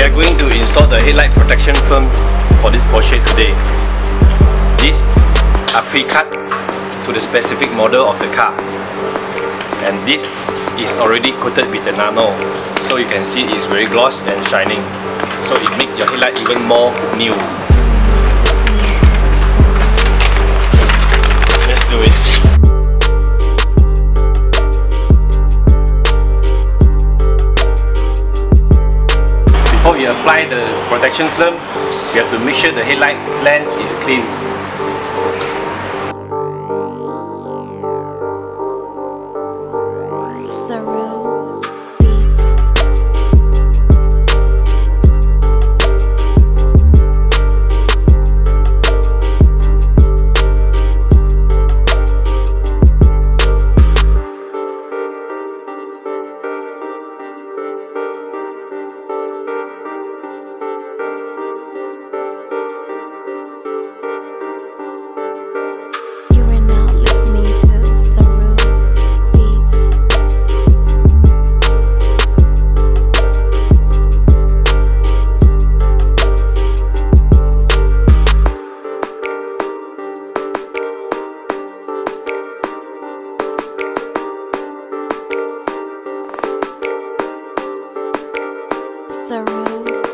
are going to install the headlight protection film for this Porsche today. These are pre-cut to the specific model of the car, and this is already coated with the Nano, so you can see it's very gloss and shining, so it makes your headlight even more new. Let's do it. Before we apply the protection film, we have to make sure the headlight lens is clean. Saru.